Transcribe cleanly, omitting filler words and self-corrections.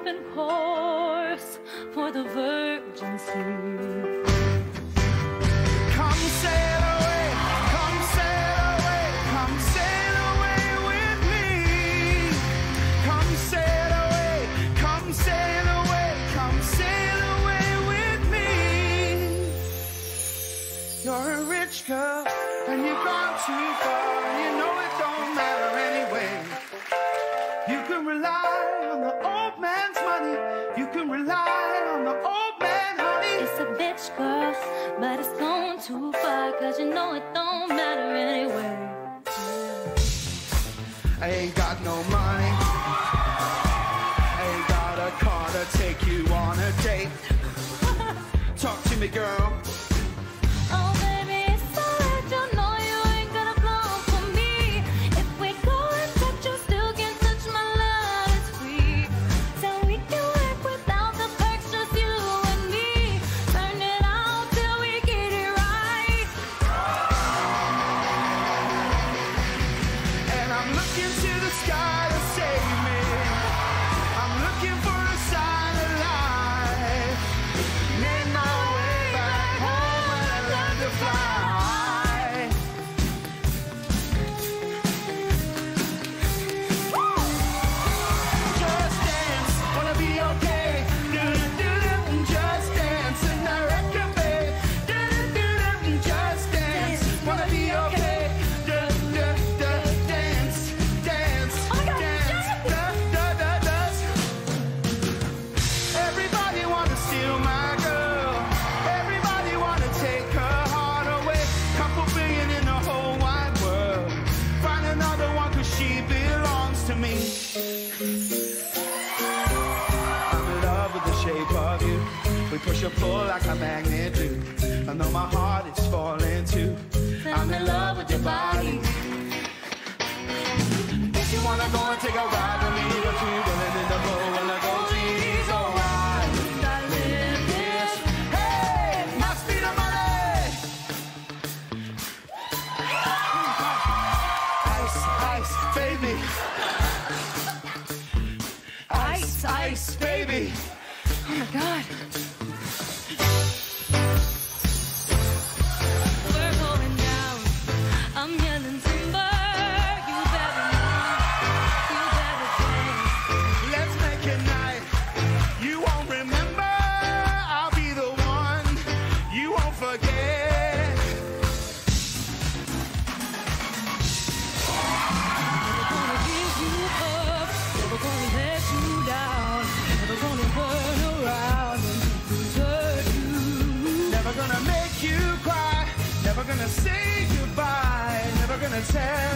open course for the virgin sleep. Come sail away, come sail away, come sail away with me. Come sail away, come sail away, come sail away with me. You're a rich girl and you've gone too far, and you know it don't matter anyway. You can rely on the old man's money, you can rely on the old man, honey. It's a bitch, girl, but it's gone too far, cause you know it don't matter anyway. I ain't got no money, I ain't got a car to take you on a date. Talk to me, girl. Oh baby, it's alright, you know you ain't gonna blow for me. If we go and touch, you still can touch my love, it's free. So we can work without the perks, just you and me. Turn it out till we get it right. And I'm looking to the sky to save me. I'm looking for a sign of life. Made my way back home when I learned to fly. Just dance, wanna be okay. Do-do-do-do, just dance in the record, babe. Do-do-do-do, just dance, wanna be okay. Do-do-do, dance, dance, dance, da-da-da-das. Everybody wanna steal my girl. Everybody wanna take her heart away. Couple billion in the whole wide world. Find another one 'cause she belongs to me. I'm in love with the shape of you. We push and pull like a magnet do. I know my heart is falling too. I'm in love with your body. If you wanna go and take a ride with me, you're too willing in the boat when I go please, alright. I live this. Hey, my speed of money. Ice, ice, baby. Ice, ice, baby. Oh my god. We're going down. I'm yelling timber. You better move. You better dance. Let's make it night. You won't remember, I'll be the one. You won't forget. Never gonna give you up. Never gonna let you down. Never gonna burn around and desert you. Never gonna make you cry. Never gonna say goodbye. Never gonna tell